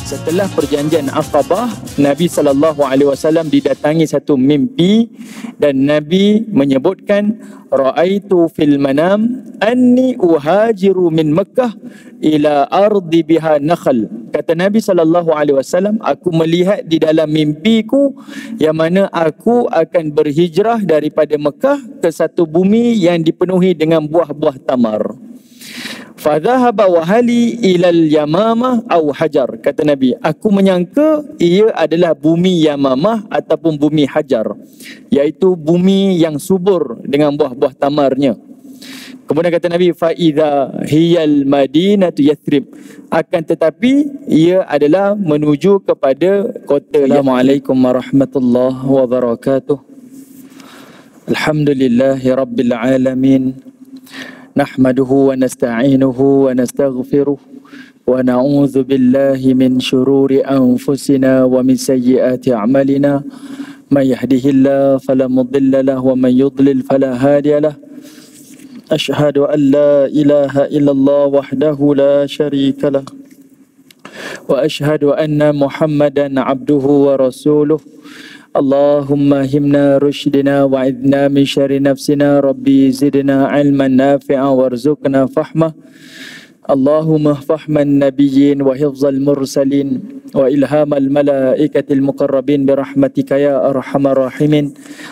Setelah perjanjian Aqabah, Nabi SAW didatangi satu mimpi dan Nabi menyebutkan ra'aitu fil manam anni uhajiru min Makkah ila ardi biha nakhl. Kata Nabi SAW, aku melihat di dalam mimpiku yang mana aku akan berhijrah daripada Mekah ke satu bumi yang dipenuhi dengan buah-buah tamar. Fadhahaba wahali ilal Yamamah au Hajar. Kata Nabi, aku menyangka ia adalah bumi Yamamah ataupun bumi Hajar, iaitu bumi yang subur dengan buah-buah tamarnya. Kemudian kata Nabi, fa idza hiyal madinatu Yathrib. Akan tetapi ia adalah menuju kepada kota. Assalamualaikum warahmatullahi wabarakatuh. Alhamdulillahi rabbil alamin. نحمده ونستعينه ونستغفره ونعوذ بالله من شرور أنفسنا ومن سيئات أعمالنا من يهده الله فلا مضل له ومن يضلل فلا هادي له أشهد أن لا إله إلا الله وحده لا شريك له وأشهد أن محمدا عبده ورسوله اللهم همنا رشدنا وعذنا من شر نفسنا ربي زدنا علما نافعا وارزقنا فهمه اللهم فهم النبيين وحفظ المرسلين وإلهام الملائكة المقربين برحمتك يا أرحم الراحمين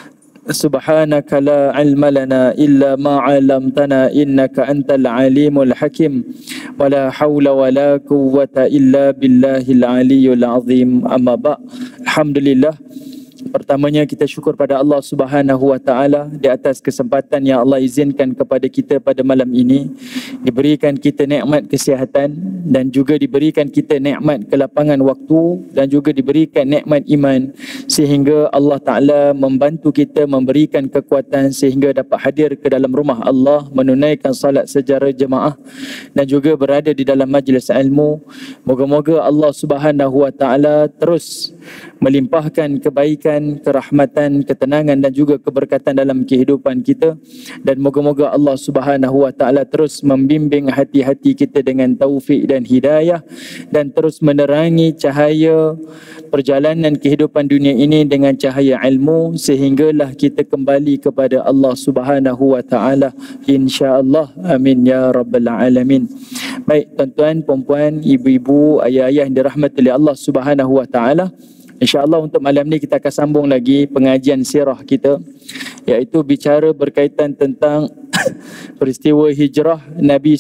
سبحانك لا علم لنا إلا ما علمتنا إنك أنت العليم الحكيم ولا حول ولا قوة إلا بالله العلي العظيم أما بعد الحمد لله. Pertamanya kita syukur pada Allah Subhanahu wa taala di atas kesempatan yang Allah izinkan kepada kita pada malam ini, diberikan kita nikmat kesihatan dan juga diberikan kita nikmat kelapangan waktu dan juga diberikan nikmat iman, sehingga Allah Taala membantu kita, memberikan kekuatan sehingga dapat hadir ke dalam rumah Allah, menunaikan salat secara jemaah dan juga berada di dalam majlis ilmu. Moga-moga Allah Subhanahu wa taala terus melimpahkan kebaikan, kerahmatan, ketenangan dan juga keberkatan dalam kehidupan kita, dan moga-moga Allah Subhanahu wa taala terus membimbing hati-hati kita dengan taufik dan hidayah, dan terus menerangi cahaya perjalanan kehidupan dunia ini dengan cahaya ilmu, sehinggalah kita kembali kepada Allah Subhanahu wa taala, insya-Allah. Amin ya rabbal alamin. Baik tuan-tuan, puan-puan, ibu-ibu, ayah-ayah yang dirahmati oleh Allah Subhanahu wa taala, InsyaAllah untuk malam ni kita akan sambung lagi pengajian sirah kita, iaitu bicara berkaitan tentang peristiwa hijrah Nabi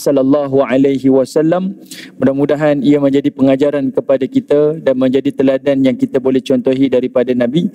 SAW. Mudah-mudahan ia menjadi pengajaran kepada kita dan menjadi teladan yang kita boleh contohi daripada Nabi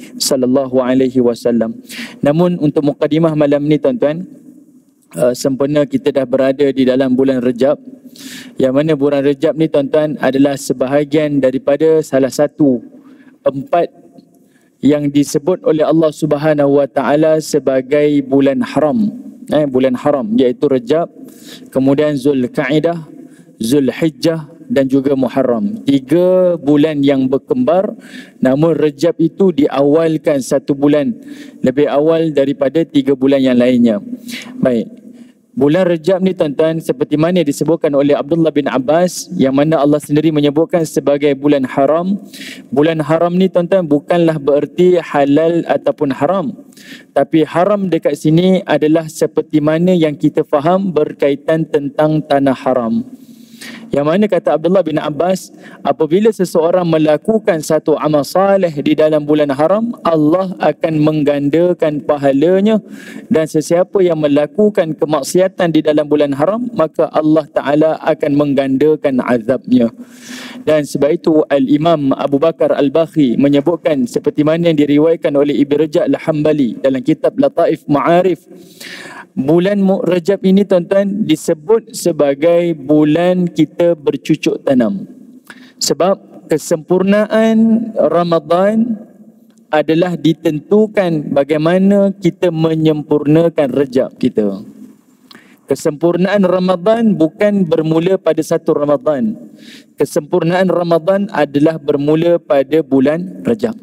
SAW. Namun untuk mukadimah malam ni tuan-tuan, sempena kita dah berada di dalam bulan Rejab, yang mana bulan Rejab ni tuan-tuan adalah sebahagian daripada salah satu 4 yang disebut oleh Allah Subhanahu wa taala sebagai bulan haram. Bulan haram iaitu Rejab, kemudian Zulkaidah, Zulhijjah dan juga Muharram. 3 bulan yang berkembar, namun Rejab itu diawalkan 1 bulan lebih awal daripada 3 bulan yang lainnya. Baik. Bulan Rejab ni tuan-tuan, seperti mana disebutkan oleh Abdullah bin Abbas, yang mana Allah sendiri menyebutkan sebagai bulan haram. Bulan haram ni tuan-tuan bukanlah bererti halal ataupun haram, tapi haram dekat sini adalah seperti mana yang kita faham berkaitan tentang tanah haram. Yang mana kata Abdullah bin Abbas, apabila seseorang melakukan satu amal saleh di dalam bulan haram, Allah akan menggandakan pahalanya, dan sesiapa yang melakukan kemaksiatan di dalam bulan haram, maka Allah Ta'ala akan menggandakan azabnya. Dan sebab itu Al-Imam Abu Bakar Al-Bakhi menyebutkan seperti mana yang diriwayatkan oleh Ibn Rajab Al-Hambali dalam kitab Lataif Ma'arif, bulan Rejab ini tuan-tuan disebut sebagai bulan kita bercucuk tanam. Sebab kesempurnaan Ramadan adalah ditentukan bagaimana kita menyempurnakan Rejab kita. Kesempurnaan Ramadan bukan bermula pada satu Ramadan. Kesempurnaan Ramadan adalah bermula pada bulan Rejab.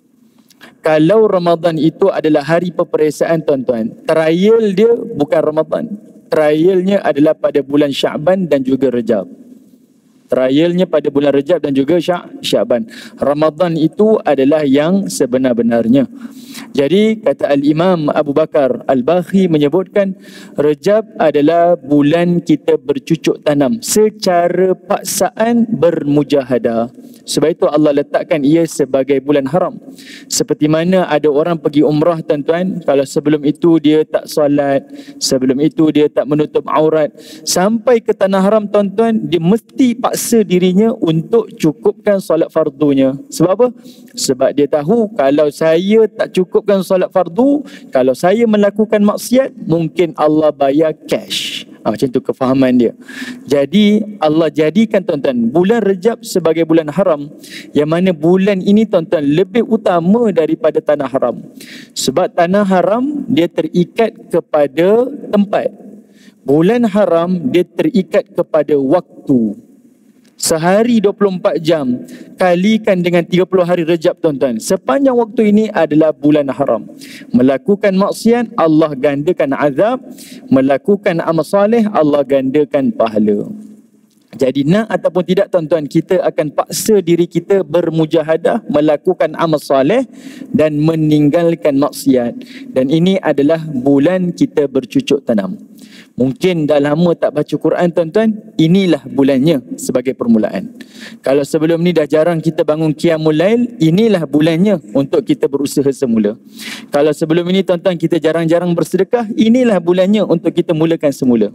Kalau Ramadan itu adalah hari peperiksaan tuan-tuan, trial dia bukan Ramadan. Trialnya adalah pada bulan Syaban dan juga Rejab. Trialnya pada bulan Rejab dan juga Syaban. Ramadan itu adalah yang sebenar-benarnya. Jadi kata Al-Imam Abu Bakar Al-Baghi menyebutkan Rejab adalah bulan kita bercucuk tanam secara paksaan bermujahadah. Sebab itu Allah letakkan ia sebagai bulan haram. Seperti mana ada orang pergi umrah tuan-tuan, kalau sebelum itu dia tak solat, sebelum itu dia tak menutup aurat, sampai ke tanah haram tuan-tuan, dia mesti paksa dirinya untuk cukupkan solat fardunya. Sebab apa? Sebab dia tahu kalau saya tak cukupkan solat fardu, kalau saya melakukan maksiat, mungkin Allah bayar cash. Macam tu kefahaman dia. Jadi Allah jadikan tuan-tuan bulan Rejab sebagai bulan haram, yang mana bulan ini tuan-tuan lebih utama daripada tanah haram. Sebab tanah haram dia terikat kepada tempat. Bulan haram dia terikat kepada waktu. Sehari 24 jam kalikan dengan 30 hari Rejab tuan-tuan. Sepanjang waktu ini adalah bulan haram. Melakukan maksiat Allah gandakan azab, melakukan amal soleh Allah gandakan pahala. Jadi nak ataupun tidak tuan-tuan, kita akan paksa diri kita bermujahadah, melakukan amal soleh dan meninggalkan maksiat. Dan ini adalah bulan kita bercucuk tanam. Mungkin dah lama tak baca Quran tuan-tuan, inilah bulannya sebagai permulaan. Kalau sebelum ni dah jarang kita bangun Qiyamul Lail, inilah bulannya untuk kita berusaha semula. Kalau sebelum ini tuan-tuan kita jarang-jarang bersedekah, inilah bulannya untuk kita mulakan semula.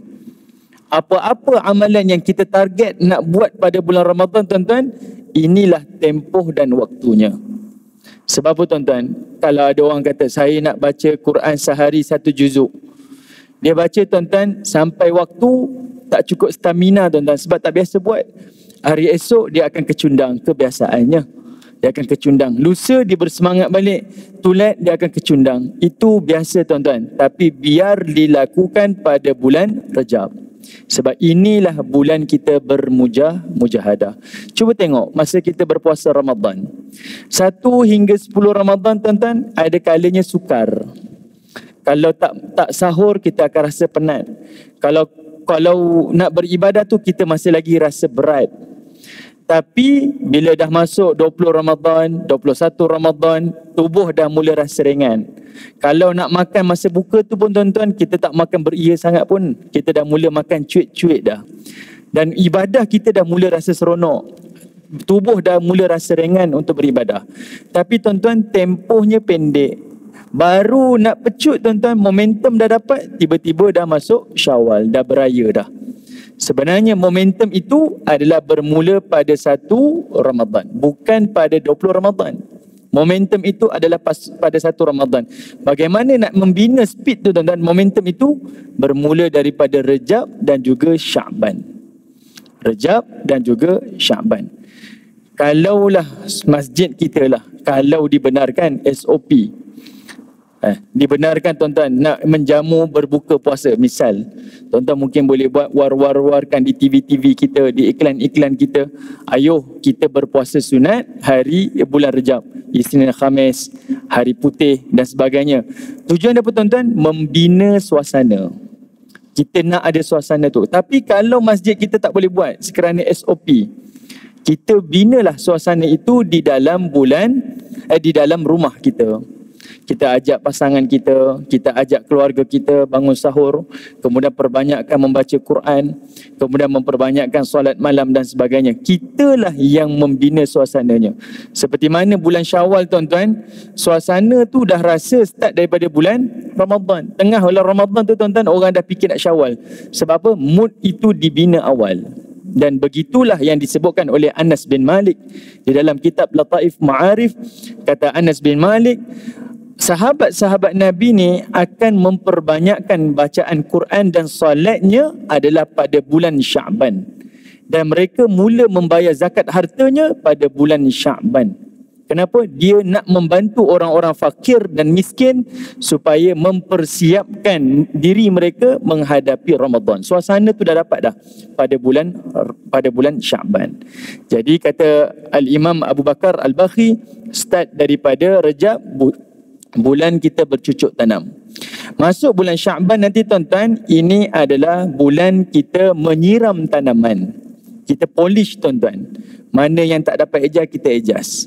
Apa-apa amalan yang kita target nak buat pada bulan Ramadan tuan-tuan, inilah tempoh dan waktunya. Sebab apa tuan-tuan? Kalau ada orang kata saya nak baca Quran sehari 1 juzuk, dia baca tuan-tuan sampai waktu tak cukup stamina tuan-tuan sebab tak biasa buat. Hari esok dia akan kecundang, kebiasaannya. Dia akan kecundang. Lusa dia bersemangat balik, tulat dia akan kecundang. Itu biasa tuan-tuan. Tapi biar dilakukan pada bulan Rejab. Sebab inilah bulan kita bermujahadah. Cuba tengok masa kita berpuasa Ramadan. 1 hingga 10 Ramadan tuan-tuan, ada kalanya sukar. Kalau tak sahur kita akan rasa penat. Kalau nak beribadah tu kita masih lagi rasa berat. Tapi bila dah masuk 20 Ramadan, 21 Ramadan, tubuh dah mula rasa ringan. Kalau nak makan masa buka tu pun tuan-tuan, kita tak makan beria sangat pun. Kita dah mula makan cuit-cuit dah. Dan ibadah kita dah mula rasa seronok. Tubuh dah mula rasa ringan untuk beribadah. Tapi tuan-tuan, tempohnya pendek. Baru nak pecut tuan-tuan, momentum dah dapat, tiba-tiba dah masuk Syawal, dah beraya dah. Sebenarnya momentum itu adalah bermula pada 1 Ramadan, bukan pada 20 Ramadan. Momentum itu adalah pada 1 Ramadan. Bagaimana nak membina speed tu tuan-tuan? Momentum itu bermula daripada Rejab dan juga Syaban. Rejab dan juga Syaban. Kalaulah masjid kita lah, kalau dibenarkan SOP, dibenarkan tuan-tuan nak menjamu berbuka puasa, misal tuan-tuan mungkin boleh buat war-warkan di TV-TV kita, di iklan-iklan kita, ayuh kita berpuasa sunat hari bulan Rejab, Isnin Khamis, hari putih dan sebagainya. Tujuan apa tuan-tuan? Membina suasana. Kita nak ada suasana tu. Tapi kalau masjid kita tak boleh buat sekerana SOP, kita binalah suasana itu di dalam di dalam rumah kita. Kita ajak pasangan kita, kita ajak keluarga kita bangun sahur, kemudian perbanyakkan membaca Quran, kemudian memperbanyakkan solat malam dan sebagainya. Kitalah yang membina suasananya. Seperti mana bulan Syawal tuan-tuan, suasana tu dah rasa start daripada bulan Ramadan. Tengah bulan Ramadan tu tuan-tuan, orang dah fikir nak Syawal. Sebab apa? Mood itu dibina awal. Dan begitulah yang disebutkan oleh Anas bin Malik di dalam kitab Lataif Ma'arif. Kata Anas bin Malik, sahabat-sahabat Nabi ni akan memperbanyakkan bacaan Quran dan solatnya adalah pada bulan Syaban. Dan mereka mula membayar zakat hartanya pada bulan Syaban. Kenapa? Dia nak membantu orang-orang fakir dan miskin supaya mempersiapkan diri mereka menghadapi Ramadan. Suasana tu dah dapat dah pada bulan Syaban. Jadi kata Al-Imam Abu Bakar Al-Baghi, start daripada Rejab, bulan kita bercucuk tanam. Masuk bulan Syaban nanti tuan-tuan, ini adalah bulan kita menyiram tanaman. Kita polish tuan-tuan. Mana yang tak dapat adjust, kita adjust.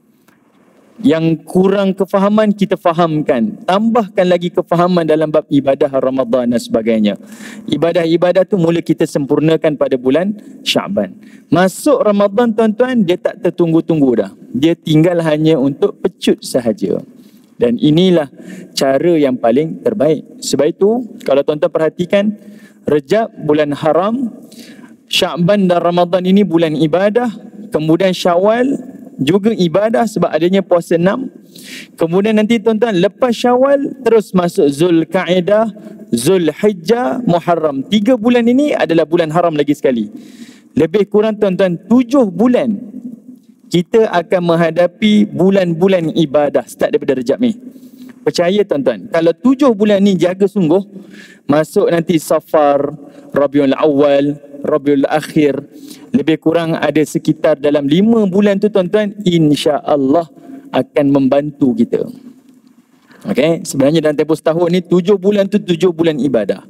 Yang kurang kefahaman, kita fahamkan. Tambahkan lagi kefahaman dalam bab ibadah Ramadan dan sebagainya. Ibadah-ibadah tu mula kita sempurnakan pada bulan Syaban. Masuk Ramadan tuan-tuan, dia tak tertunggu-tunggu dah. Dia tinggal hanya untuk pecut sahaja. Dan inilah cara yang paling terbaik. Sebab itu, kalau tuan-tuan perhatikan, Rejab, bulan haram, Syaban dan Ramadan ini bulan ibadah. Kemudian Syawal juga ibadah sebab adanya puasa 6. Kemudian nanti tuan-tuan, lepas Syawal terus masuk Zulkaidah, Zulhijjah, Muharram. 3 bulan ini adalah bulan haram lagi sekali. Lebih kurang tuan-tuan 7 bulan kita akan menghadapi bulan-bulan ibadah start daripada Rejab ni. Percaya tuan-tuan, kalau 7 bulan ni jaga sungguh, masuk nanti Safar, Rabiul Awal, Rabiul Akhir, lebih kurang ada sekitar dalam 5 bulan tu tuan-tuan, insya-Allah akan membantu kita. Okey, sebenarnya dalam tempoh setahun ni 7 bulan tu 7 bulan ibadah.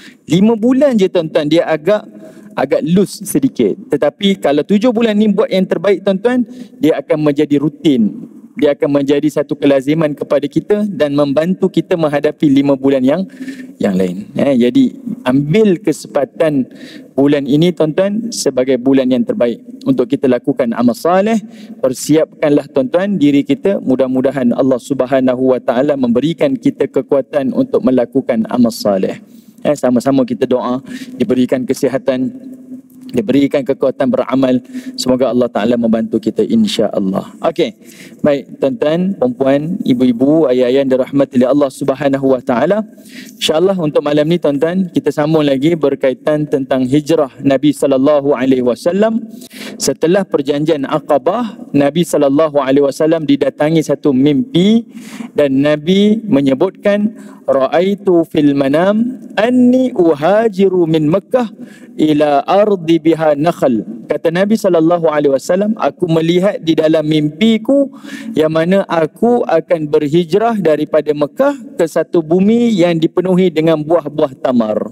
5 bulan je tuan-tuan dia agak loose sedikit. Tetapi kalau 7 bulan ni buat yang terbaik tuan-tuan, dia akan menjadi rutin. Dia akan menjadi satu kelaziman kepada kita dan membantu kita menghadapi 5 bulan yang lain. Jadi ambil kesempatan bulan ini tuan-tuan sebagai bulan yang terbaik untuk kita lakukan amal soleh. Persiapkanlah tuan-tuan diri kita, mudah-mudahan Allah Subhanahu Wa Taala memberikan kita kekuatan untuk melakukan amal soleh. Sama-sama kita doa diberikan kesihatan, diberikan kekuatan beramal. Semoga Allah Ta'ala membantu kita insya-Allah. Okey. Baik tuan-tuan, perempuan, ibu-ibu, ayah-ayah yang dirahmati oleh Allah Subhanahu Wa Taala. Insya-Allah untuk malam ni tuan-tuan, kita sambung lagi berkaitan tentang hijrah Nabi sallallahu alaihi wasallam. Setelah perjanjian Aqabah, Nabi sallallahu alaihi wasallam didatangi satu mimpi dan Nabi menyebutkan ra'aitu fil manam anni uhajiru min Makkah ila ardi biha nakhl. Kata Nabi sallallahu alaihi wasallam, aku melihat di dalam mimpiku yang mana aku akan berhijrah daripada Mekah ke satu bumi yang dipenuhi dengan buah-buah tamar.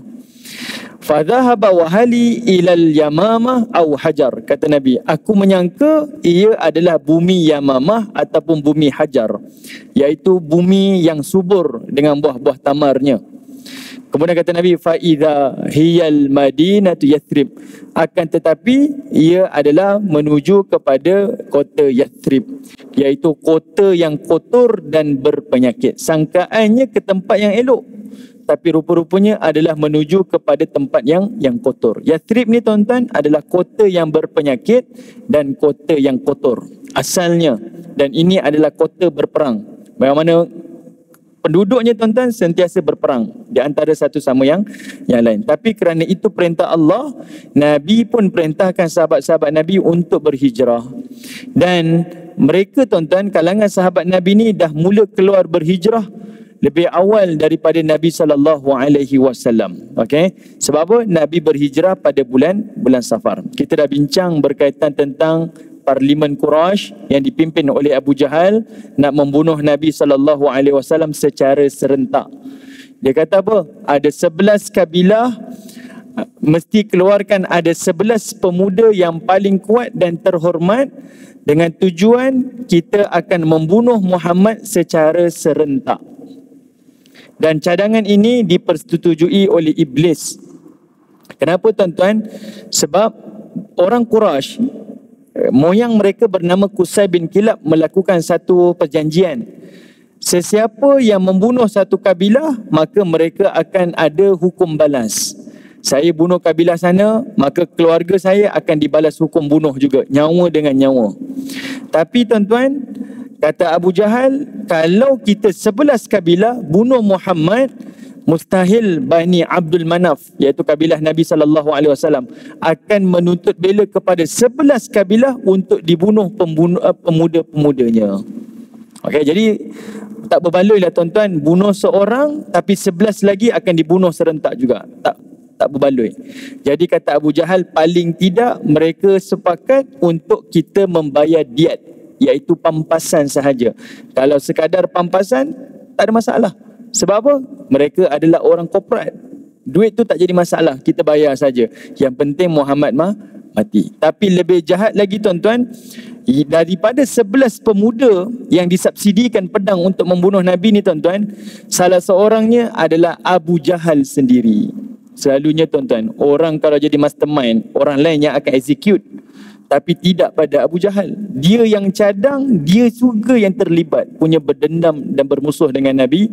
Fadhahaba wahali ilal yamamah au hajar. Kata Nabi, aku menyangka ia adalah bumi Yamamah ataupun bumi Hajar, iaitu bumi yang subur dengan buah-buah tamarnya. Kemudian kata Nabi, faidha hiyal madinatu Yathrib. Akan tetapi ia adalah menuju kepada kota Yathrib, iaitu kota yang kotor dan berpenyakit. Sangkaannya ke tempat yang elok, tapi rupa-rupanya adalah menuju kepada tempat yang kotor. Yathrib ni tuan-tuan adalah kota yang berpenyakit dan kota yang kotor asalnya. Dan ini adalah kota berperang. Bagaimana penduduknya tuan-tuan sentiasa berperang di antara satu sama yang lain. Tapi kerana itu perintah Allah, Nabi pun perintahkan sahabat-sahabat Nabi untuk berhijrah. Dan mereka tuan-tuan, kalangan sahabat Nabi ni dah mula keluar berhijrah lebih awal daripada Nabi sallallahu alaihi wasallam. Okey, sebab apa? Nabi berhijrah pada bulan Safar. Kita dah bincang berkaitan tentang Parlimen Quraisy yang dipimpin oleh Abu Jahal nak membunuh Nabi sallallahu alaihi wasallam secara serentak. Dia kata apa? Ada 11 kabilah, mesti keluarkan ada 11 pemuda yang paling kuat dan terhormat dengan tujuan kita akan membunuh Muhammad secara serentak. Dan cadangan ini dipersetujui oleh iblis. Kenapa tuan-tuan? Sebab orang Quraisy, moyang mereka bernama Qusay bin Kilab, melakukan satu perjanjian. Sesiapa yang membunuh satu kabilah, maka mereka akan ada hukum balas. Saya bunuh kabilah sana, maka keluarga saya akan dibalas hukum bunuh juga, nyawa dengan nyawa. Tapi tuan-tuan, kata Abu Jahal, kalau kita 11 kabilah bunuh Muhammad, mustahil Bani Abdul Manaf, iaitu kabilah Nabi SAW, akan menuntut bela kepada 11 kabilah untuk dibunuh pemuda-pemudanya. Okey, jadi tak berbaloi lah tuan-tuan, bunuh seorang tapi 11 lagi akan dibunuh serentak juga. Tak berbaloi. Jadi kata Abu Jahal, paling tidak mereka sepakat untuk kita membayar diat, iaitu pampasan sahaja. Kalau sekadar pampasan, tak ada masalah. Sebab apa? Mereka adalah orang korporat. Duit tu tak jadi masalah, kita bayar saja. Yang penting Muhammad mati. Tapi lebih jahat lagi tuan-tuan, daripada 11 pemuda yang disubsidikan pedang untuk membunuh Nabi ni tuan-tuan, salah seorangnya adalah Abu Jahal sendiri. Selalunya tuan-tuan, orang kalau jadi mastermind, orang lain yang akan execute. Tapi tidak pada Abu Jahal. Dia yang cadang, dia juga yang terlibat, punya berdendam dan bermusuh dengan Nabi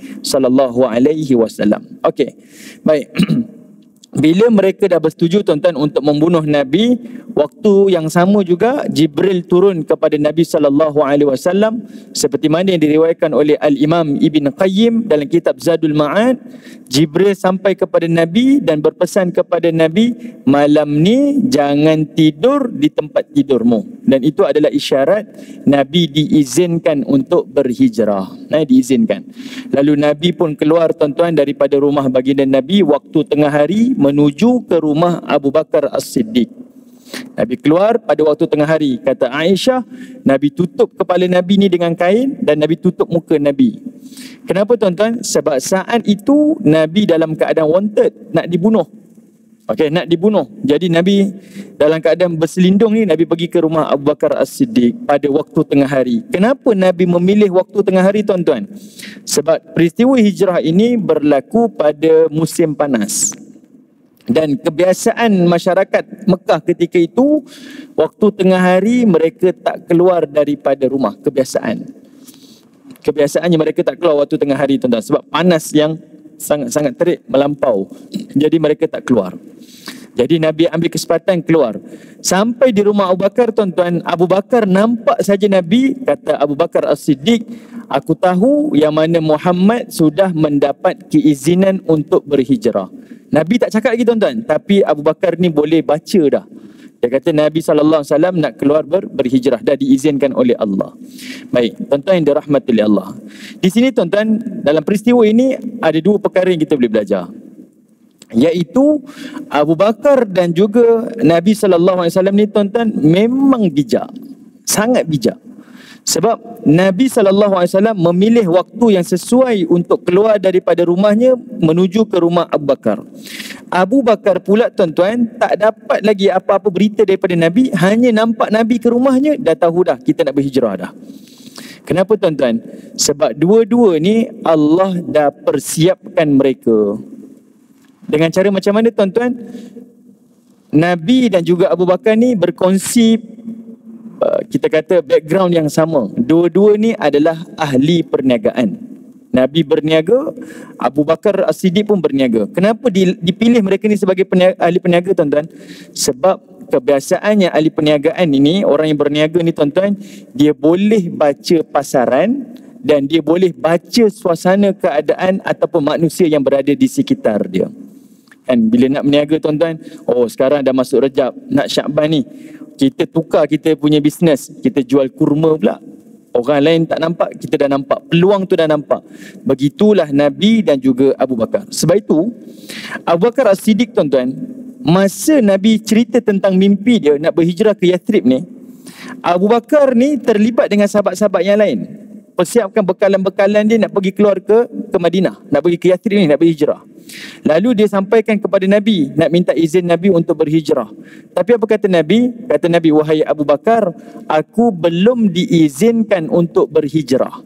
SAW. Okey, baik. Bila mereka dah bersetuju tuan-tuan untuk membunuh Nabi, waktu yang sama juga Jibril turun kepada Nabi SAW, seperti mana yang diriwayatkan oleh Al-Imam Ibn Qayyim dalam kitab Zadul Ma'ad. Jibril sampai kepada Nabi dan berpesan kepada Nabi, malam ni jangan tidur di tempat tidurmu. Dan itu adalah isyarat Nabi diizinkan untuk berhijrah. Diizinkan. Lalu Nabi pun keluar tuan-tuan daripada rumah baginda Nabi waktu tengah hari menuju ke rumah Abu Bakar As-Siddiq. Nabi keluar pada waktu tengah hari. Kata Aisyah, Nabi tutup kepala Nabi ni dengan kain dan Nabi tutup muka Nabi. Kenapa tuan-tuan? Sebab saat itu Nabi dalam keadaan wanted, nak dibunuh. Okey, nak dibunuh. Jadi Nabi dalam keadaan berselindung ni, Nabi pergi ke rumah Abu Bakar As-Siddiq pada waktu tengah hari. Kenapa Nabi memilih waktu tengah hari tuan-tuan? Sebab peristiwa hijrah ini berlaku pada musim panas. Dan kebiasaan masyarakat Mekah ketika itu, waktu tengah hari mereka tak keluar daripada rumah. Kebiasaannya mereka tak keluar waktu tengah hari tuan-tuan, sebab panas yang sangat-sangat terik melampau. Jadi mereka tak keluar. Jadi Nabi ambil kesempatan keluar. Sampai di rumah Abu Bakar tuan-tuan, Abu Bakar nampak saja Nabi. Kata Abu Bakar As-Siddiq, aku tahu yang mana Muhammad sudah mendapat keizinan untuk berhijrah. Nabi tak cakap lagi tuan-tuan, tapi Abu Bakar ni boleh baca dah. Dia kata Nabi SAW nak keluar berhijrah, dah diizinkan oleh Allah. Baik, tuan-tuan yang dirahmati oleh Allah. Di sini tuan-tuan, dalam peristiwa ini ada dua perkara yang kita boleh belajar. Iaitu Abu Bakar dan juga Nabi SAW ni tuan-tuan memang bijak. Sangat bijak. Sebab Nabi SAW memilih waktu yang sesuai untuk keluar daripada rumahnya menuju ke rumah Abu Bakar. Abu Bakar pula tuan-tuan tak dapat lagi apa-apa berita daripada Nabi, hanya nampak Nabi ke rumahnya, dah tahu dah kita nak berhijrah dah. Kenapa tuan-tuan? Sebab dua-dua ni Allah dah persiapkan mereka. Dengan cara macam mana tuan-tuan? Nabi dan juga Abu Bakar ni berkongsi, kita kata background yang sama. Dua-dua ni adalah ahli perniagaan. Nabi berniaga, Abu Bakar As-Siddiq pun berniaga. Kenapa dipilih mereka ni sebagai ahli perniaga tuan-tuan? Sebab kebiasaannya ahli perniagaan ini, orang yang berniaga ni tuan-tuan, dia boleh baca pasaran dan dia boleh baca suasana keadaan ataupun manusia yang berada di sekitar dia. Kan bila nak berniaga tuan-tuan, oh sekarang dah masuk Rejab, nak Syakban ni, kita tukar kita punya bisnes, kita jual kurma pula. Orang lain tak nampak, kita dah nampak. Peluang tu dah nampak. Begitulah Nabi dan juga Abu Bakar. Sebab itu, Abu Bakar As-Siddiq tuan-tuan, masa Nabi cerita tentang mimpi dia nak berhijrah ke Yathrib ni, Abu Bakar ni terlibat dengan sahabat-sahabat yang lain. Persiapkan bekalan-bekalan dia nak pergi keluar ke Madinah, nak pergi ke Yathrib ni, nak berhijrah. Lalu dia sampaikan kepada Nabi, nak minta izin Nabi untuk berhijrah. Tapi apa kata Nabi? Kata Nabi, wahai Abu Bakar, aku belum diizinkan untuk berhijrah.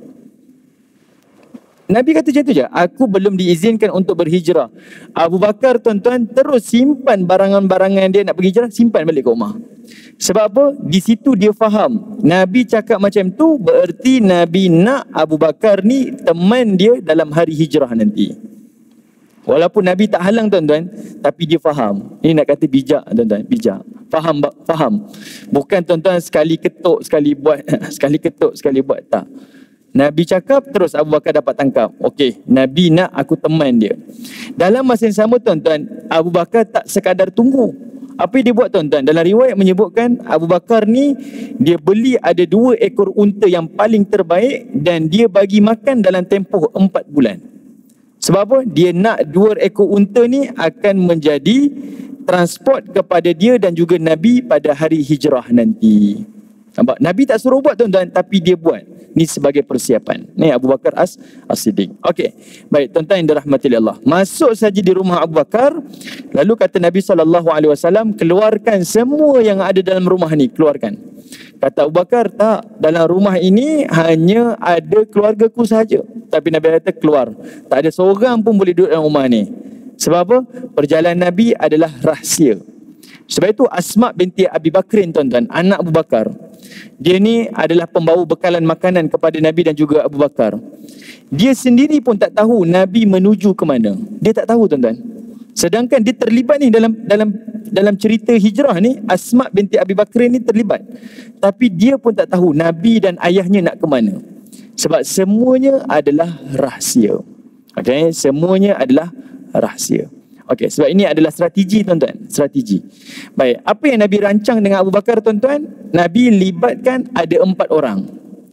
Nabi kata macam tu je, aku belum diizinkan untuk berhijrah. Abu Bakar tuan-tuan terus simpan barangan-barangan dia nak berhijrah, simpan balik ke rumah. Sebab apa? Di situ dia faham, Nabi cakap macam tu bererti Nabi nak Abu Bakar ni teman dia dalam hari hijrah nanti. Walaupun Nabi tak halang tuan-tuan, tapi dia faham. Ini nak kata bijak tuan-tuan, bijak. Faham. Bukan tuan-tuan sekali ketuk, sekali buat, sekali ketuk, sekali buat, tak. Nabi cakap, terus Abu Bakar dapat tangkap. Okey, Nabi nak aku teman dia. Dalam masa yang sama tuan-tuan, Abu Bakar tak sekadar tunggu. Apa yang dia buat tuan-tuan? Dalam riwayat menyebutkan Abu Bakar ni, dia beli ada 2 ekor unta yang paling terbaik dan dia bagi makan dalam tempoh 4 bulan. Sebab apa? Dia nak 2 ekor unta ni akan menjadi transport kepada dia dan juga Nabi pada hari hijrah nanti. Nampak? Nabi tak suruh buat tuan-tuan, tapi dia buat. Ni sebagai persiapan. Ni Abu Bakar As-Siddiq. Okey. Baik, tuan-tuan yang dirahmati Allah. Masuk saja di rumah Abu Bakar, lalu kata Nabi SAW, keluarkan semua yang ada dalam rumah ni, keluarkan. Kata Abu Bakar, tak, dalam rumah ini hanya ada keluargaku sahaja. Tapi Nabi kata keluar. Tak ada seorang pun boleh duduk dalam rumah ni. Sebab apa? Perjalanan Nabi adalah rahsia. Sebab itu Asma binti Abi Bakrin, tuan-tuan, anak Abu Bakar, dia ni adalah pembawa bekalan makanan kepada Nabi dan juga Abu Bakar. Dia sendiri pun tak tahu Nabi menuju ke mana. Dia tak tahu, tuan-tuan. Sedangkan dia terlibat ni dalam cerita hijrah ni, Asma binti Abi Bakrin ni terlibat. Tapi dia pun tak tahu Nabi dan ayahnya nak ke mana. Sebab semuanya adalah rahsia. Okey, semuanya adalah rahsia. Okey, sebab ini adalah strategi, tuan-tuan, strategi. Baik, apa yang Nabi rancang dengan Abu Bakar, tuan-tuan? Nabi libatkan ada 4 orang.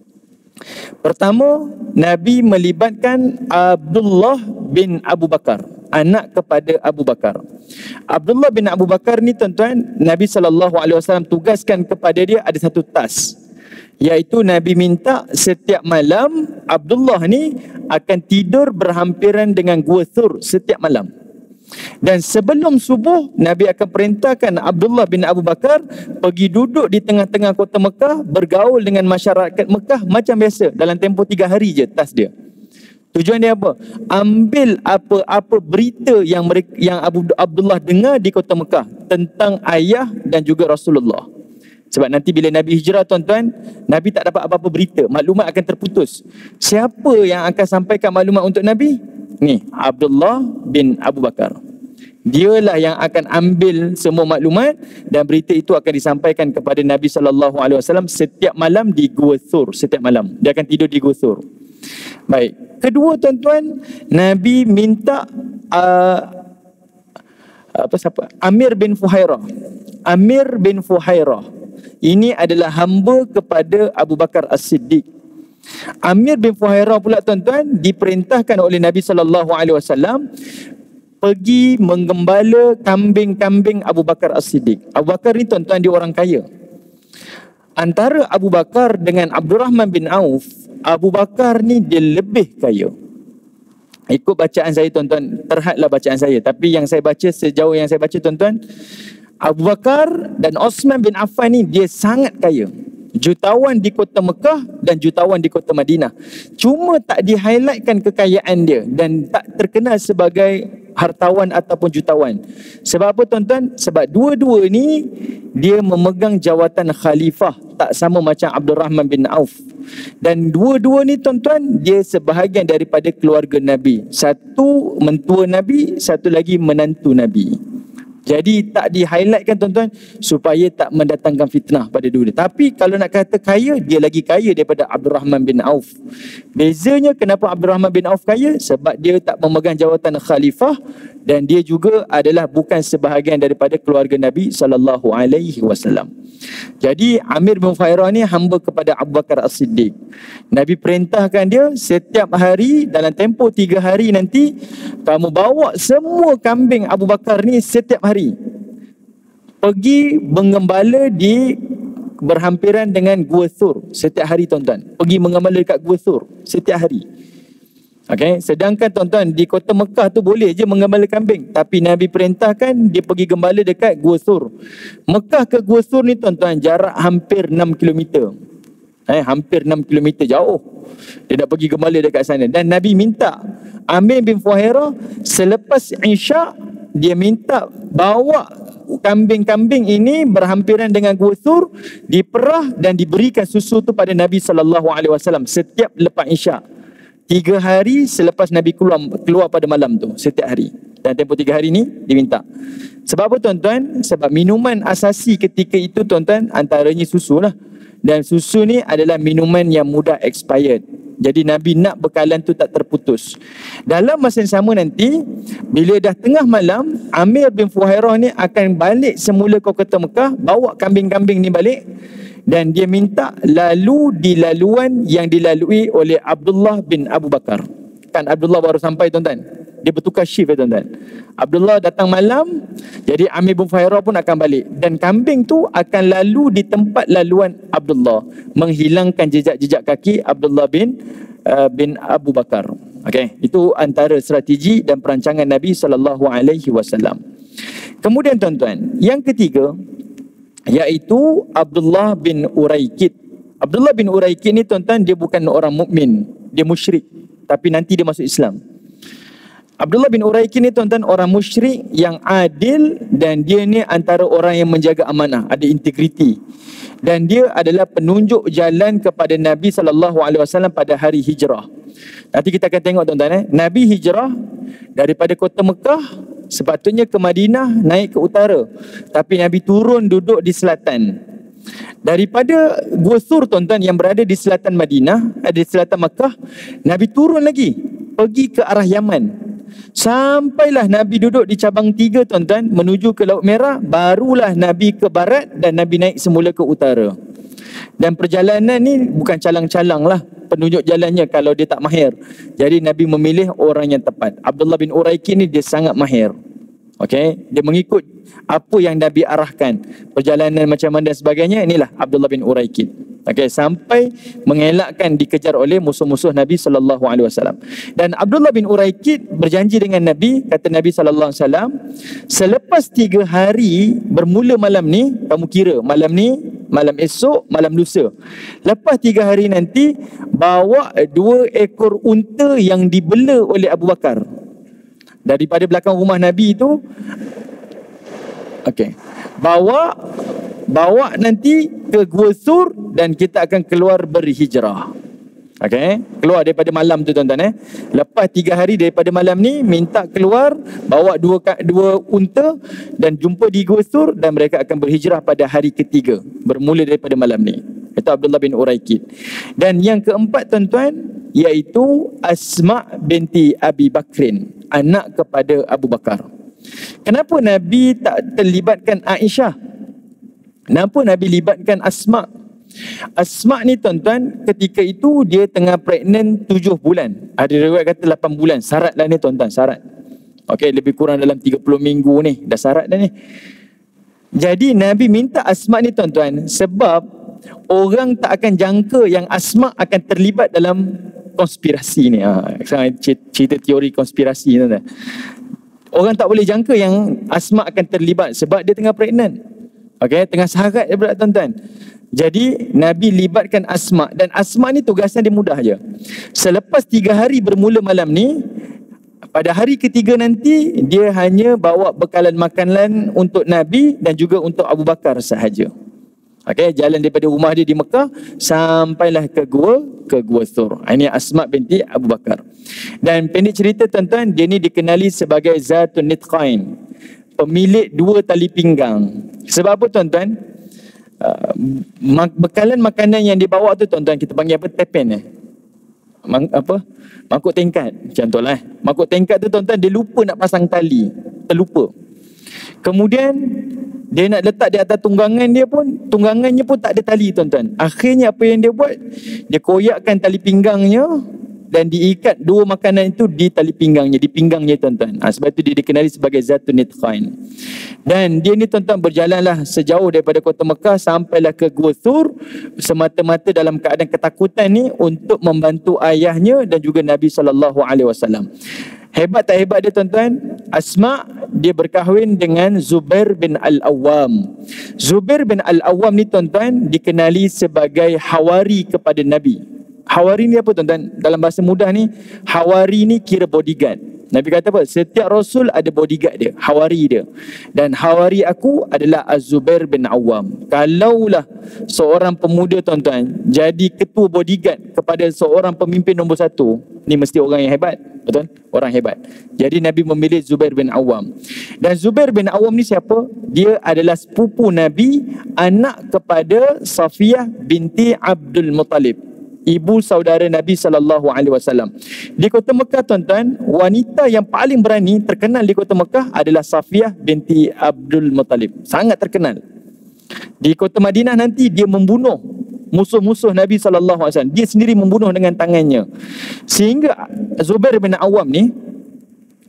Pertama, Nabi melibatkan Abdullah bin Abu Bakar, anak kepada Abu Bakar. Abdullah bin Abu Bakar ni, tuan-tuan, Nabi SAW tugaskan kepada dia ada satu task, iaitu Nabi minta setiap malam Abdullah ni akan tidur berhampiran dengan Gua Thur setiap malam. Dan sebelum subuh, Nabi akan perintahkan Abdullah bin Abu Bakar pergi duduk di tengah-tengah kota Mekah, bergaul dengan masyarakat Mekah macam biasa dalam tempoh 3 hari je task dia. Tujuan dia apa? Ambil apa-apa berita yang Abdullah dengar di kota Mekah tentang ayah dan juga Rasulullah. Sebab nanti bila Nabi hijrah, tuan-tuan, Nabi tak dapat apa-apa berita, maklumat akan terputus. Siapa yang akan sampaikan maklumat untuk Nabi? Ni, Abdullah bin Abu Bakar. Dialah yang akan ambil semua maklumat dan berita itu akan disampaikan kepada Nabi SAW setiap malam di Gua Thur, setiap malam. Dia akan tidur di Gua Thur. Baik. Kedua, tuan-tuan, Nabi minta Amir bin Fuhairah. Amir bin Fuhairah ini adalah hamba kepada Abu Bakar As-Siddiq. Amir bin Fuhairah pula, tuan-tuan, diperintahkan oleh Nabi SAW pergi menggembala kambing-kambing Abu Bakar As-Siddiq. Abu Bakar ni, tuan-tuan, dia orang kaya. Antara Abu Bakar dengan Abdurrahman bin Auf, Abu Bakar ni dia lebih kaya. Ikut bacaan saya, tuan-tuan, terhadlah bacaan saya, tapi yang saya baca, sejauh yang saya baca, tuan-tuan, Abu Bakar dan Osman bin Affan ni dia sangat kaya. Jutawan di kota Mekah dan jutawan di kota Madinah. Cuma tak di-highlightkan kekayaan dia dan tak terkenal sebagai hartawan ataupun jutawan. Sebab apa, tuan-tuan? Sebab dua-dua ni dia memegang jawatan khalifah, tak sama macam Abdurrahman bin Auf. Dan dua-dua ni, tuan-tuan, dia sebahagian daripada keluarga Nabi. Satu mentua Nabi, satu lagi menantu Nabi. Jadi tak di-highlightkan, tuan-tuan, supaya tak mendatangkan fitnah pada dua dia. Tapi kalau nak kata kaya, dia lagi kaya daripada Abdurrahman bin Auf. Bezanya kenapa Abdurrahman bin Auf kaya? Sebab dia tak memegang jawatan khalifah dan dia juga adalah bukan sebahagian daripada keluarga Nabi SAW. Jadi Amir bin Fuhairah ni hamba kepada Abu Bakar As-Siddiq. Nabi perintahkan dia setiap hari dalam tempoh 3 hari nanti, kamu bawa semua kambing Abu Bakar ni setiap hari pergi menggembala di berhampiran dengan Gua Thur setiap hari, tuan-tuan. Pergi menggembala dekat Gua Thur setiap hari. Okay? Sedangkan, tuan-tuan, di kota Mekah tu boleh je menggembala kambing, tapi Nabi perintahkan dia pergi gembala dekat Gua Thur. Mekah ke Gua Thur ni, tuan-tuan, jarak hampir 6 km. Hampir 6 km jauh. Dia nak pergi gembala dekat sana. Dan Nabi minta Amir bin Fuhairah selepas Isyak, dia minta bawa kambing-kambing ini berhampiran dengan Gua Thur, diperah dan diberikan susu tu pada Nabi SAW setiap lepas Isyak. 3 hari selepas Nabi keluar pada malam tu, setiap hari. Dan tempoh 3 hari ni diminta. Sebab apa, tuan-tuan? Sebab minuman asasi ketika itu, tuan-tuan, antaranya susu lah. Dan susu ni adalah minuman yang mudah expired. Jadi Nabi nak bekalan tu tak terputus. Dalam masa yang sama nanti, bila dah tengah malam, Amir bin Fuhairah ni akan balik semula ke kota Mekah, bawa kambing-kambing ni balik. Dan dia minta lalu di laluan yang dilalui oleh Abdullah bin Abu Bakar. Kan Abdullah baru sampai, tuan-tuan. dia bertukar shift ya tuan-tuan. Abdullah datang malam, jadi Amir bin Fuhairah pun akan balik. Dan kambing tu akan lalu di tempat laluan Abdullah, menghilangkan jejak-jejak kaki Abdullah bin Abu Bakar. Okey, itu antara strategi dan perancangan Nabi SAW. Kemudian tuan-tuan, yang ketiga iaitu Abdullah bin Uraikid. Abdullah bin Uraikid ni tuan-tuan, dia bukan orang mukmin, dia musyrik, tapi nanti dia masuk Islam. Abdullah bin Uraikid ni tuan-tuan orang musyrik yang adil, dan dia ni antara orang yang menjaga amanah, ada integriti. Dan dia adalah penunjuk jalan kepada Nabi SAW pada hari hijrah. Nanti kita akan tengok tuan-tuan, Nabi hijrah daripada kota Mekah sepatutnya ke Madinah, naik ke utara, tapi Nabi turun duduk di selatan. Daripada Gua Thur tuan-tuan yang berada di selatan Madinah, di selatan Mekah, Nabi turun lagi pergi ke arah Yaman. Sampailah Nabi duduk di cabang 3 tuan-tuan, menuju ke Laut Merah, barulah Nabi ke barat dan Nabi naik semula ke utara. Dan perjalanan ni bukan calang-calang lah penunjuk jalannya kalau dia tak mahir. Jadi Nabi memilih orang yang tepat. Abdullah bin Uraikid ni dia sangat mahir. Okey, dia mengikut apa yang Nabi arahkan, perjalanan macam mana dan sebagainya. Inilah Abdullah bin Uraikid. Okey, sampai mengelakkan dikejar oleh musuh-musuh Nabi SAW. Dan Abdullah bin Uraikid berjanji dengan Nabi, kata Nabi SAW, selepas 3 hari bermula malam ni, kamu kira malam ni, malam esok, malam lusa, lepas 3 hari nanti, bawa 2 ekor unta yang dibela oleh Abu Bakar daripada belakang rumah Nabi itu. Okey, bawa nanti ke Gua Thur dan kita akan keluar berhijrah. Okey, keluar daripada malam tu tuan-tuan. Lepas 3 hari daripada malam ni, minta keluar, bawa 2 unta dan jumpa di Gua Thur, dan mereka akan berhijrah pada hari ketiga bermula daripada malam ni. Itu Abdullah bin Uraikid. Dan yang keempat tuan-tuan, iaitu Asma binti Abi Bakrin, anak kepada Abu Bakar. Kenapa Nabi tak terlibatkan Aisyah? Kenapa Nabi libatkan Asma? Asma ni tuan-tuan, ketika itu dia tengah pregnant 7 bulan. Ada riwayat kata 8 bulan. Syarat lah ni tuan-tuan, syarat. Okey, lebih kurang dalam 30 minggu ni, dah syarat dah ni. Jadi Nabi minta Asma ni tuan-tuan, sebab orang tak akan jangka yang Asma akan terlibat dalam konspirasi ni. Cerita teori konspirasi tuan-tuan. Orang tak boleh jangka yang Asma akan terlibat sebab dia tengah pregnant. Okey, tengah syarat dia pula tuan-tuan. Jadi Nabi libatkan Asma, dan Asma ni tugasnya dia mudah je. Selepas 3 hari bermula malam ni, pada hari ketiga nanti dia hanya bawa bekalan makanan untuk Nabi dan juga untuk Abu Bakar sahaja. Okey, jalan daripada rumah dia di Mekah sampailah ke Gua Thur. Ini Asma binti Abu Bakar. Dan pendek cerita tuan-tuan, dia ni dikenali sebagai Zatun Nitqain, pemilik 2 tali pinggang. Sebab apa tuan-tuan? Bekalan makanan yang dibawa tu tuan-tuan, kita panggil apa? Tepen mangkuk tingkat macam tu lah. Mangkuk tingkat tu tuan-tuan, dia lupa nak pasang tali, terlupa. Kemudian dia nak letak di atas tunggangannya pun tak ada tali tuan-tuan. Akhirnya apa yang dia buat, dia koyakkan tali pinggangnya dan diikat 2 makanan itu di tali pinggangnya, di pinggangnya tuan-tuan. Sebab itu dia dikenali sebagai Zatun Nitqain. Dan dia ni tuan-tuan berjalanlah sejauh daripada kota Mekah sampailah ke Gua Thur, semata-mata dalam keadaan ketakutan ni untuk membantu ayahnya dan juga Nabi SAW. Hebat tak hebat dia tuan-tuan? Asma dia berkahwin dengan Zubair bin Al-Awwam. Zubair bin Al-Awwam ni tuan-tuan dikenali sebagai hawari kepada Nabi. Hawari ni apa tuan-tuan? Dalam bahasa mudah ni, hawari ni kira bodyguard. Nabi kata apa? Setiap Rasul ada bodyguard dia, hawari dia. Dan hawari aku adalah Az-Zubair bin Awwam. Kalaulah seorang pemuda tuan-tuan jadi ketua bodyguard kepada seorang pemimpin nombor 1, ni mesti orang yang hebat. Betul? Orang hebat. Jadi Nabi memilih Zubair bin Awwam. Dan Zubair bin Awwam ni siapa? Dia adalah sepupu Nabi, anak kepada Safiyah binti Abdul Muttalib, ibu saudara Nabi SAW. Di kota Mekah tuan-tuan, wanita yang paling berani terkenal di kota Mekah adalah Safiyah binti Abdul Muttalib. Sangat terkenal. Di kota Madinah nanti dia membunuh musuh-musuh Nabi SAW. Dia sendiri membunuh dengan tangannya. Sehingga Zubair bin Awwam ni,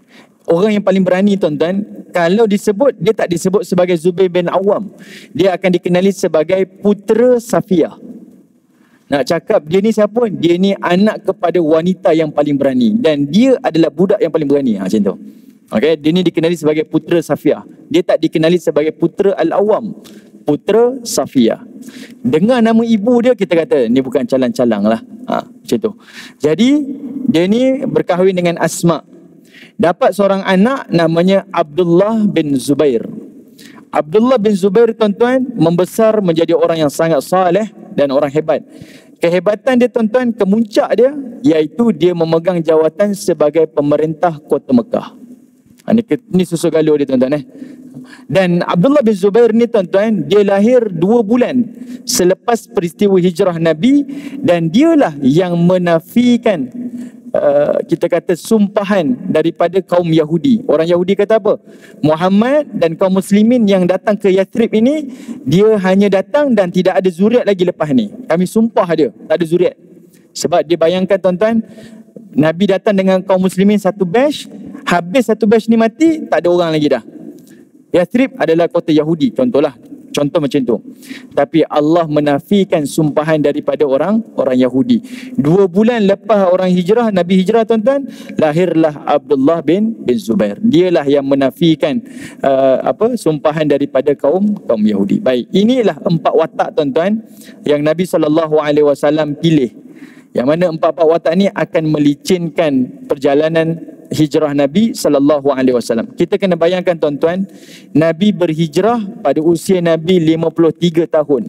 Orang yang paling berani tuan-tuan, kalau disebut, dia tak disebut sebagai Zubair bin Awam. Dia akan dikenali sebagai putera Safiyah. Nak cakap dia ni siapa? Dia ni anak kepada wanita yang paling berani. Dan dia adalah budak yang paling berani. Macam tu. Okay? Dia ni dikenali sebagai putera Safiyah. Dia tak dikenali sebagai putera Al-Awam. Putera Safiyah. Dengar nama ibu dia, kita kata ni bukan calang-calang lah. Macam tu. Jadi dia ni berkahwin dengan Asma. Dapat seorang anak namanya Abdullah bin Zubair. Abdullah bin Zubair tuan-tuan membesar menjadi orang yang sangat saleh dan orang hebat. Kehebatan dia tuan-tuan, kemuncak dia iaitu dia memegang jawatan sebagai pemerintah kota Mekah. Ini susu galur dia tuan-tuan. Dan Abdullah bin Zubair ni tuan-tuan, dia lahir 2 bulan selepas peristiwa hijrah Nabi, dan dialah yang menafikan kita kata sumpahan daripada kaum Yahudi. Orang Yahudi kata apa? Muhammad dan kaum muslimin yang datang ke Yathrib ini, dia hanya datang dan tidak ada zuriat lagi lepas ni. Kami sumpah dia, tak ada zuriat. Sebab dia bayangkan tuan-tuan, Nabi datang dengan kaum muslimin satu batch, habis satu batch ni mati, tak ada orang lagi dah. Yathrib adalah kota Yahudi, contohlah. Contoh macam tu. Tapi Allah menafikan sumpahan daripada orang Yahudi. 2 bulan lepas orang hijrah, Nabi hijrah tuan-tuan, lahirlah Abdullah bin Zubair. Dialah yang menafikan sumpahan daripada kaum Yahudi. Baik, inilah 4 watak tuan-tuan yang Nabi SAW pilih. Yang mana 4 watak ni akan melicinkan perjalanan hijrah Nabi SAW. Kita kena bayangkan tuan-tuan, Nabi berhijrah pada usia Nabi 53 tahun.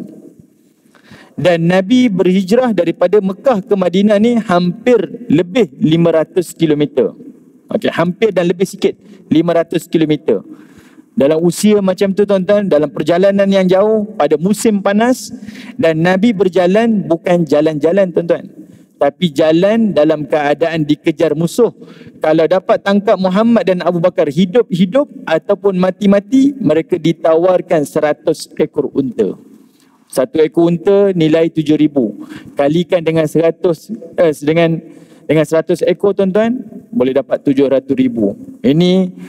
Dan Nabi berhijrah daripada Mekah ke Madinah ni hampir lebih 500 km. Okey, hampir dan lebih sikit 500 km. Dalam usia macam tu tuan-tuan, dalam perjalanan yang jauh pada musim panas, dan Nabi berjalan bukan jalan-jalan tuan-tuan, tapi jalan dalam keadaan dikejar musuh. Kalau dapat tangkap Muhammad dan Abu Bakar hidup-hidup ataupun mati-mati, mereka ditawarkan 100 ekor unta. 1 ekor unta nilai 7,000. Kalikan dengan 100 dengan 100 ekor tuan-tuan, boleh dapat 700,000. Ini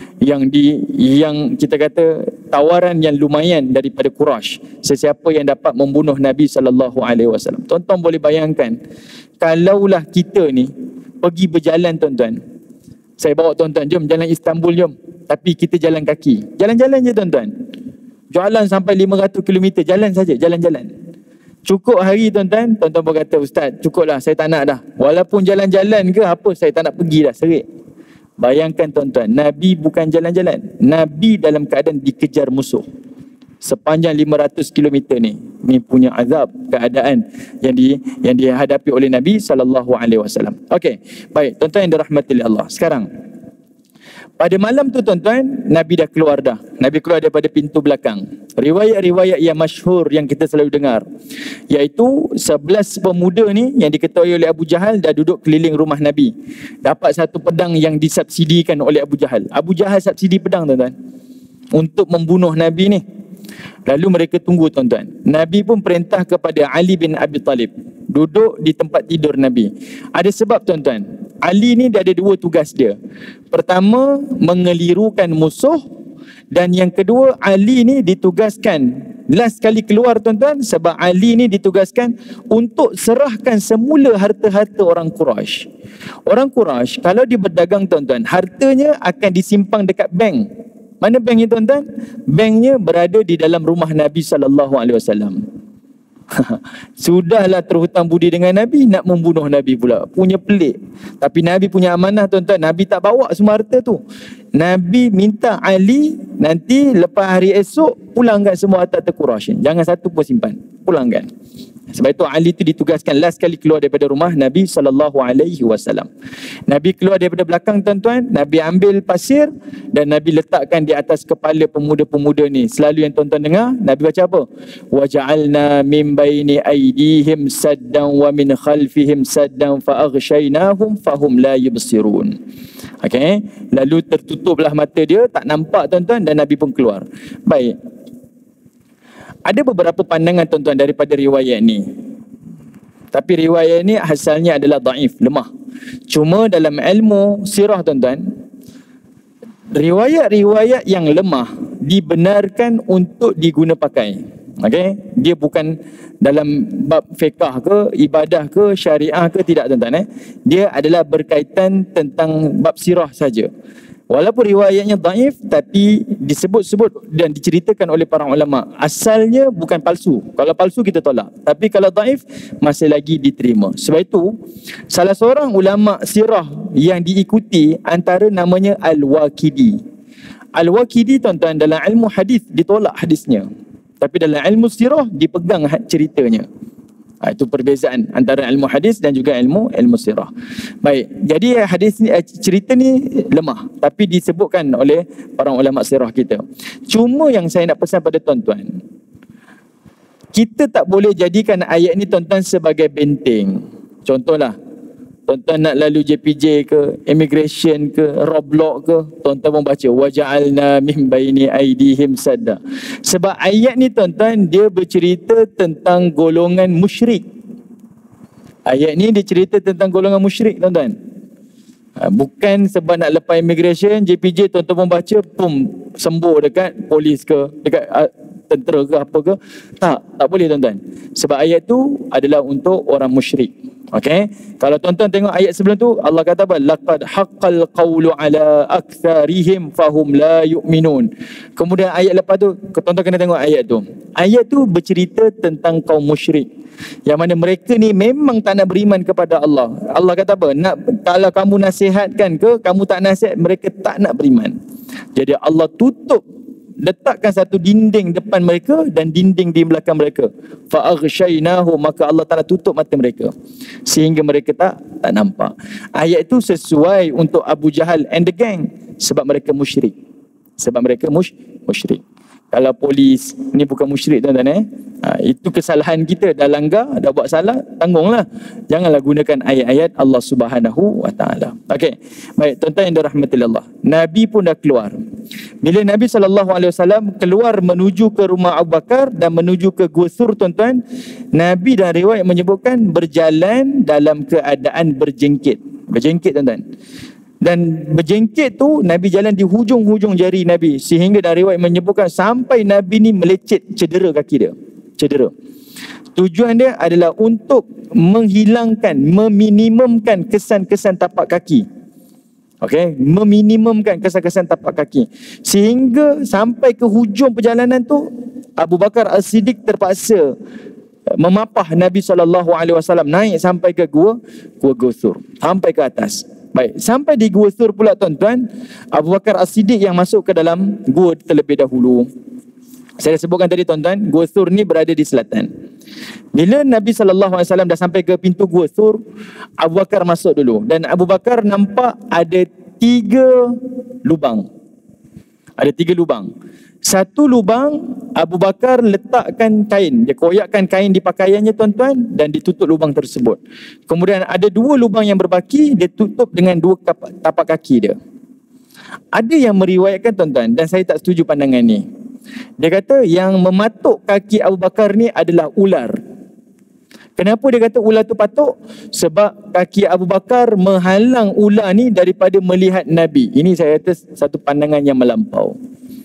yang kita kata tawaran yang lumayan daripada Quraisy. Sesiapa yang dapat membunuh Nabi SAW. Tuan-tuan boleh bayangkan, kalaulah kita ni pergi berjalan tuan-tuan, saya bawa tuan-tuan, jom jalan Istanbul jom, tapi kita jalan kaki, jalan-jalan je tuan-tuan, jalan sampai 500 km, jalan saja, jalan-jalan. Cukup hari tuan-tuan, tuan-tuan berkata, Ustaz cukuplah, saya tak nak dah, walaupun jalan-jalan ke apa, saya tak nak pergi dah, serik. Bayangkan tuan-tuan, Nabi bukan jalan-jalan, Nabi dalam keadaan dikejar musuh sepanjang 500 km ni punya azab keadaan yang dihadapi oleh Nabi SAW. Okey, baik tuan-tuan yang dirahmati oleh Allah. Sekarang pada malam tu tuan-tuan, Nabi dah keluar dah. Nabi keluar daripada pintu belakang. Riwayat-riwayat yang masyhur yang kita selalu dengar, iaitu 11 pemuda ni yang diketahui oleh Abu Jahal dah duduk keliling rumah Nabi. Dapat satu pedang yang disubsidikan oleh Abu Jahal. Abu Jahal subsidi pedang tuan-tuan untuk membunuh Nabi ni. Lalu mereka tunggu tuan-tuan. Nabi pun perintah kepada Ali bin Abi Talib duduk di tempat tidur Nabi. Ada sebab tuan-tuan. Ali ni dia ada 2 tugas dia. Pertama, mengelirukan musuh, dan yang kedua, Ali ni ditugaskan last kali keluar tuan-tuan, sebab Ali ni ditugaskan untuk serahkan semula harta-harta orang Quraisy. Orang Quraisy kalau dia berdagang tuan-tuan, hartanya akan disimpang dekat bank. Mana banknya tuan-tuan? Banknya berada di dalam rumah Nabi SAW. Sudahlah terhutang budi dengan Nabi, nak membunuh Nabi pula. Punya pelik. Tapi Nabi punya amanah tuan-tuan, Nabi tak bawa semua harta tu. Nabi minta Ali nanti lepas hari esok pulangkan semua harta Quraisy. Jangan satu pun simpan, pulangkan. Sebab itu Ali itu ditugaskan last kali keluar daripada rumah Nabi SAW. Nabi keluar daripada belakang tuan-tuan, Nabi ambil pasir dan Nabi letakkan di atas kepala pemuda-pemuda ni. Selalu yang tuan-tuan dengar, Nabi baca apa? Waja'alna min baini aydihim saddan wa min khalfihim saddan fa aghshaynahum fahum la yubsirun. Okey, lalu tertutuplah mata dia, tak nampak tuan-tuan, dan Nabi pun keluar. Baik. Ada beberapa pandangan tuan-tuan daripada riwayat ni. Tapi riwayat ni asalnya adalah daif, lemah. Cuma dalam ilmu sirah tuan-tuan, riwayat-riwayat yang lemah dibenarkan untuk diguna pakai. Okey, dia bukan dalam bab fiqh ke, ibadah ke, syariah ke, tidak tuan-tuan. Dia adalah berkaitan tentang bab sirah saja. Walaupun riwayatnya dhaif, tapi disebut-sebut dan diceritakan oleh para ulama. Asalnya bukan palsu. Kalau palsu kita tolak. Tapi kalau dhaif, masih lagi diterima. Sebab itu, salah seorang ulama sirah yang diikuti antara namanya Al-Waqidi. Al-Waqidi tuan-tuan dalam ilmu hadis ditolak hadisnya. Tapi dalam ilmu sirah dipegang ceritanya. Itu perbezaan antara ilmu hadis dan juga ilmu sirah. Baik, jadi hadis ni, cerita ni lemah, tapi disebutkan oleh para ulama sirah kita. Cuma yang saya nak pesan pada tuan-tuan, kita tak boleh jadikan ayat ni tuan-tuan sebagai benteng. Contohlah, tuan-tuan nak lalu JPJ ke, immigration ke, Roblox ke, tuan-tuan pun baca waja'alna min baini aidihim sadda. Sebab ayat ni tuan-tuan, dia bercerita tentang golongan musyrik. Ayat ni dia cerita tentang golongan musyrik tuan-tuan. Bukan sebab nak lepas immigration, JPJ tuan-tuan pun baca, pum, sembuh dekat polis ke, dekat tentera ke apa ke. Tak boleh tuan-tuan. Sebab ayat tu adalah untuk orang musyrik. Okey, kalau tuan-tuan tengok ayat sebelum tu, Allah kata apa? Laqad haqqal qawlu ala aktsarihim fahum la yu'minun. Kemudian ayat lepas tu, tuan-tuan kena tengok ayat tu. Ayat tu bercerita tentang kaum musyrik, yang mana mereka ni memang tak nak beriman kepada Allah. Allah kata apa? Kalau kamu nasihatkan ke, kamu tak nasihat, mereka tak nak beriman. Jadi Allah letakkan satu dinding depan mereka dan dinding di belakang mereka. Fa'aghshainahu, maka Allah Ta'ala tutup mata mereka sehingga mereka tak nampak. Ayat itu sesuai untuk Abu Jahal and the gang, sebab mereka musyrik. Musyrik. Kalau polis ni bukan musyrik tuan-tuan itu kesalahan kita, dah langgar, dah buat salah, tanggunglah. Janganlah gunakan ayat-ayat Allah Subhanahu wa taala. Okey. Baik, tuan-tuan yang dirahmati Allah. Nabi pun dah keluar. Bila Nabi SAW keluar menuju ke rumah Abu Bakar dan menuju ke Gua Thur tuan-tuan, Nabi dan riwayat menyebutkan berjalan dalam keadaan berjengkit. Berjengkit tuan-tuan. Dan berjengkit tu Nabi jalan di hujung-hujung jari Nabi, sehingga dari riwayat menyebutkan sampai Nabi ni melecet, cedera kaki dia. Cedera. Tujuan dia adalah untuk menghilangkan, meminimumkan kesan-kesan tapak kaki. Okey, meminimumkan kesan-kesan tapak kaki. Sehingga sampai ke hujung perjalanan tu, Abu Bakar As-Siddiq terpaksa memapah Nabi SAW naik sampai ke Gua Thur, sampai ke atas. Baik, sampai di Gua Thur pula tuan-tuan, Abu Bakar As-Siddiq yang masuk ke dalam gua terlebih dahulu. Saya sebutkan tadi tuan-tuan, Gua Thur ni berada di selatan. Bila Nabi SAW dah sampai ke pintu Gua Thur, Abu Bakar masuk dulu. Dan Abu Bakar nampak ada 3 lubang. Ada 3 lubang. Satu lubang, Abu Bakar letakkan kain. Dia koyakkan kain di pakaiannya tuan-tuan dan ditutup lubang tersebut. Kemudian ada 2 lubang yang berbaki, dia tutup dengan 2 tapak kaki dia. Ada yang meriwayatkan tuan-tuan, dan saya tak setuju pandangan ni. Dia kata yang mematuk kaki Abu Bakar ni adalah ular. Kenapa dia kata ular tu patuk? Sebab kaki Abu Bakar menghalang ular ni daripada melihat Nabi. Ini saya kata satu pandangan yang melampau.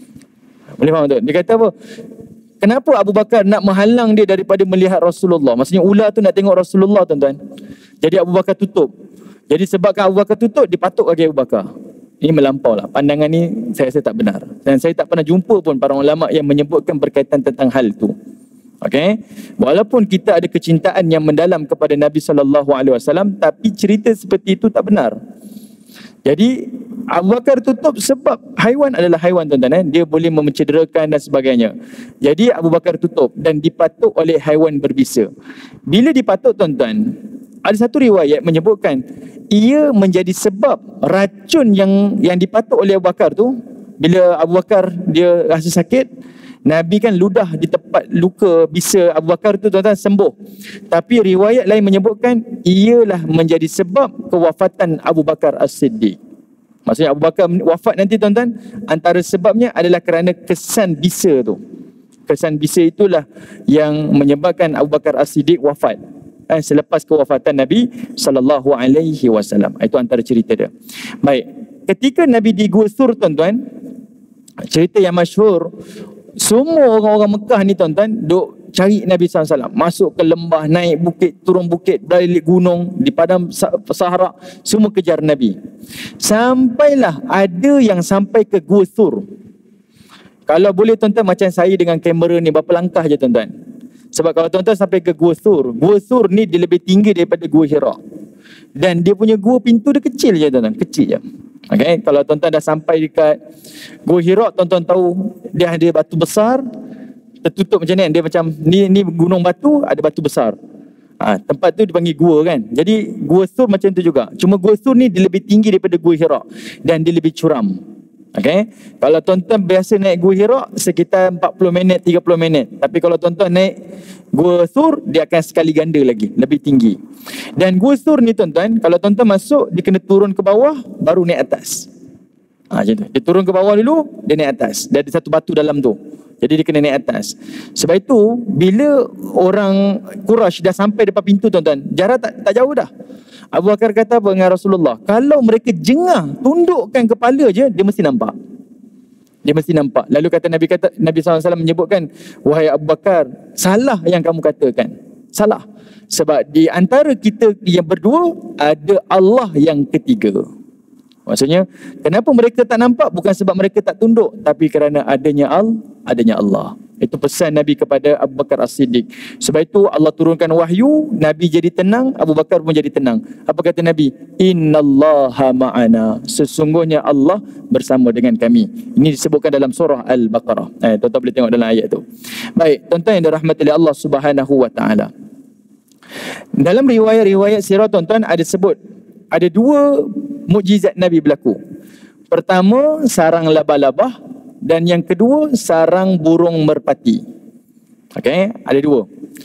Boleh faham tak? Dia kata apa? Kenapa Abu Bakar nak menghalang dia daripada melihat Rasulullah? Maksudnya ular tu nak tengok Rasulullah tuan-tuan. Jadi Abu Bakar tutup. Jadi sebabkan Abu Bakar tutup, dia patuk kaki Abu Bakar. Ini melampau lah. Pandangan ni saya rasa tak benar. Dan saya tak pernah jumpa pun para ulama yang menyebutkan berkaitan tentang hal tu. Okey, walaupun kita ada kecintaan yang mendalam kepada Nabi SAW, tapi cerita seperti itu tak benar. Jadi Abu Bakar tutup sebab haiwan adalah haiwan tuan-tuan, dia boleh mencederakan dan sebagainya. Jadi Abu Bakar tutup dan dipatuk oleh haiwan berbisa. Bila dipatuk tuan-tuan, ada satu riwayat menyebutkan ia menjadi sebab racun yang dipatuk oleh Abu Bakar tu. Bila Abu Bakar dia rasa sakit, Nabi kan ludah di tempat luka bisa Abu Bakar tu tuan-tuan sembuh. Tapi riwayat lain menyebutkan ialah menjadi sebab kewafatan Abu Bakar As-Siddiq. Maksudnya Abu Bakar wafat nanti tuan-tuan, antara sebabnya adalah kerana kesan bisa tu. Kesan bisa itulah yang menyebabkan Abu Bakar As-Siddiq wafat selepas kewafatan Nabi SAW. Itu antara cerita dia. Baik, ketika Nabi di Gua Thur tuan-tuan, cerita yang masyhur, semua orang-orang Mekah ni tuan-tuan duk cari Nabi SAW, masuk ke lembah, naik bukit, turun bukit, balik gunung, di padang Sahara, semua kejar Nabi. Sampailah ada yang sampai ke Gua Thur. Kalau boleh tuan-tuan, macam saya dengan kamera ni berapa langkah je tuan-tuan. Sebab kalau tuan-tuan sampai ke Gua Thur ni dia lebih tinggi daripada Gua Hira. Dan dia punya gua pintu dia kecil je tuan-tuan, kecil je. Okay? Kalau tuan-tuan dah sampai dekat Gua Hira, tuan-tuan tahu dia ada batu besar tertutup macam ni. Dia macam ni gunung batu, ada batu besar. Tempat tu dipanggil gua kan. Jadi Gua Thur macam tu juga. Cuma Gua Thur ni dia lebih tinggi daripada Gua Hira dan dia lebih curam. Okay? Kalau tuan-tuan biasa naik Gua Hira sekitar 40 minit, 30 minit. Tapi kalau tuan-tuan naik Gua Thur, dia akan sekali ganda lagi, lebih tinggi. Dan Gua Thur ni tuan-tuan, kalau tuan-tuan masuk, dia kena turun ke bawah, baru naik atas. Macam tu. Dia turun ke bawah dulu, dia naik atas. Dia ada satu batu dalam tu. Jadi dia kena naik atas. Sebab itu, bila orang Quraisy dah sampai depan pintu tuan-tuan, jarak tak jauh dah. Abu Bakar kata apa dengan Rasulullah? Kalau mereka jengah, tundukkan kepala je, dia mesti nampak. Dia mesti nampak. Lalu Nabi SAW menyebutkan, wahai Abu Bakar, salah yang kamu katakan. Salah. Sebab di antara kita yang berdua, ada Allah yang ketiga. Maksudnya, kenapa mereka tak nampak? Bukan sebab mereka tak tunduk, tapi kerana adanya Allah. Itu pesan Nabi kepada Abu Bakar As-Siddiq. Sebab itu Allah turunkan wahyu, Nabi jadi tenang, Abu Bakar pun jadi tenang. Apa kata Nabi? Innallaha ma'ana. Sesungguhnya Allah bersama dengan kami. Ini disebutkan dalam surah Al-Baqarah. Tuan-tuan boleh tengok dalam ayat tu. Baik, tuan-tuan yang dirahmati oleh Allah Subhanahu wa taala. Dalam riwayat-riwayat sirah tuan-tuan ada sebut ada dua mukjizat Nabi berlaku. Pertama, sarang laba-labah, dan yang kedua, sarang burung merpati. Okey, ada dua.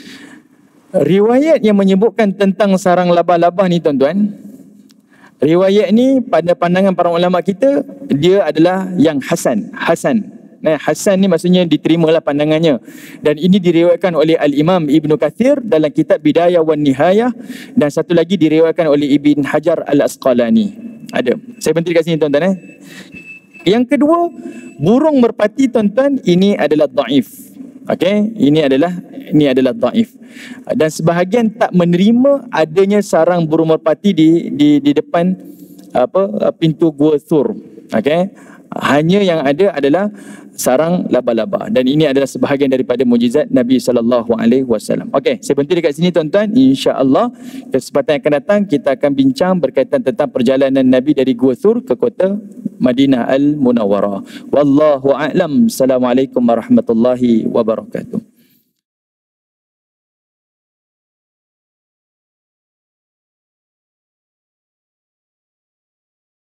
Riwayat yang menyebutkan tentang sarang laba-labah ni tuan-tuan, riwayat ni pada pandangan para ulama kita, dia adalah yang Hasan. Hasan ni maksudnya diterimalah pandangannya. Dan ini diriwayatkan oleh Al-Imam Ibn Kathir dalam kitab Bidayah wan Nihayah, dan satu lagi diriwayatkan oleh Ibn Hajar Al-Asqalani. Ada. Saya berhenti kat sini tuan-tuan. Yang kedua, burung merpati tuan-tuan, ini adalah dhaif. Okey, ini adalah dhaif. Dan sebahagian tak menerima adanya sarang burung merpati di depan pintu Gua Thur. Okey. Hanya yang ada adalah sarang laba-laba, dan ini adalah sebahagian daripada mukjizat Nabi SAW. Okey, saya berhenti dekat sini tuan-tuan. Insya-Allah kesempatan yang akan datang kita akan bincang berkaitan tentang perjalanan Nabi dari Gua Thur ke kota Madinah Al-Munawwarah. Wallahu a'lam. Assalamualaikum warahmatullahi wabarakatuh.